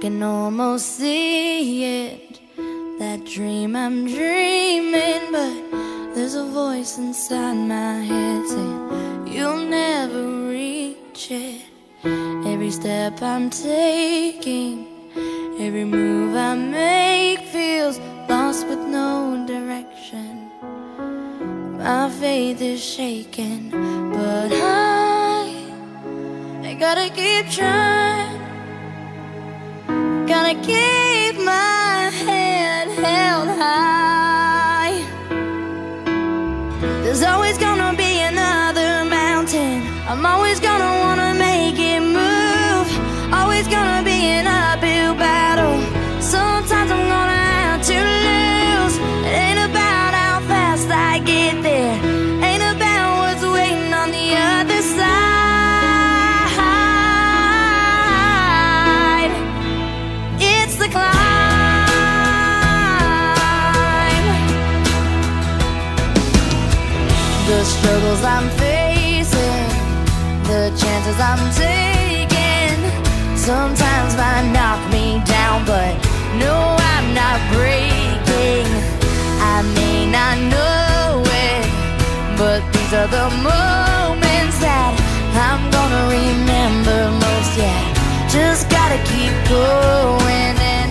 can almost see it, that dream I'm dreaming, but there's a voice inside my head saying you'll never reach it. Every step I'm taking, every move I make feels lost with no direction. My faith is shaking, but I gotta keep trying. Gotta keep my head held high. There's always gonna be another mountain. I'm always gonna wanna make it move. Always gonna be an uphill battle. Sometimes I'm gonna have to lose. It ain't about how fast I get there, ain't about what's waiting on the other side. It's the climb. The struggles I'm facing, the chances I'm taking, sometimes might knock me down, but no, I'm not breaking. I may not know it, but these are the moments that I'm gonna remember most. Yeah, just gotta keep going, and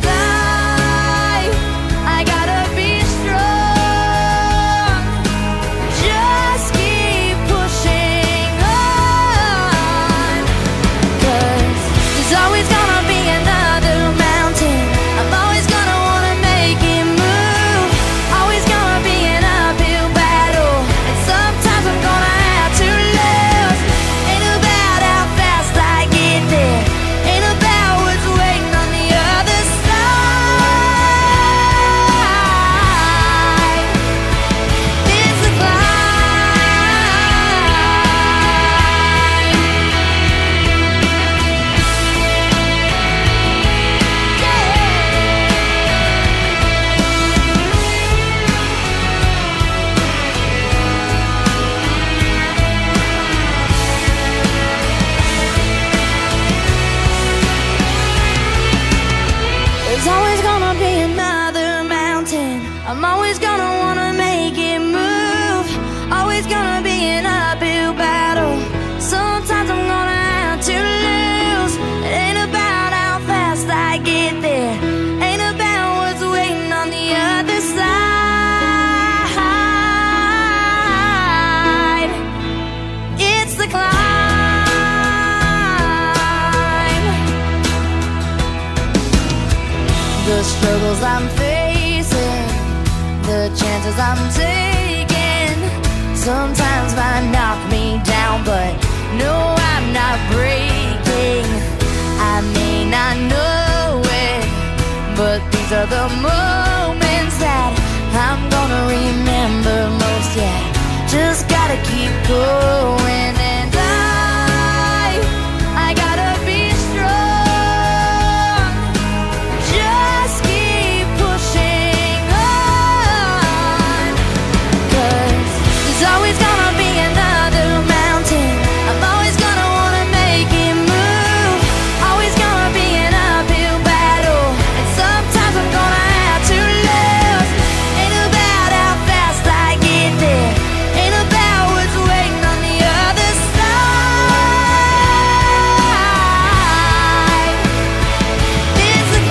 I gotta be strong. Just keep pushing on, 'cause there's always gonna be another mountain. I'm always gonna wanna make it move. Always gonna be an uphill battle, and sometimes I'm gonna have to lose. Ain't about how fast I get there, ain't about what's waiting on the other side. It's a climb. There's always gonna be another mountain. I'm always gonna wanna make it move. Always gonna be an uphill battle. Sometimes I'm gonna have to lose. It ain't about how fast I get there, ain't about what's waiting on the other side. It's the climb. The struggles I'm facing, the chances I'm taking, sometimes might knock me down, but no, I'm not breaking. I may not know it, but these are the moments that I'm gonna remember most. Yeah, just gotta keep going, and I gotta be strong. Just keep pushing on, 'cause there's always gonna be another mountain. I'm always gonna wanna make it move. Always gonna be an uphill battle, and sometimes I'm gonna have to lose. Ain't about how fast I get there, ain't about what's waiting on the other side. It's a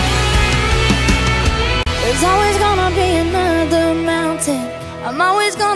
There's always gonna be another mountain. I'm always gonna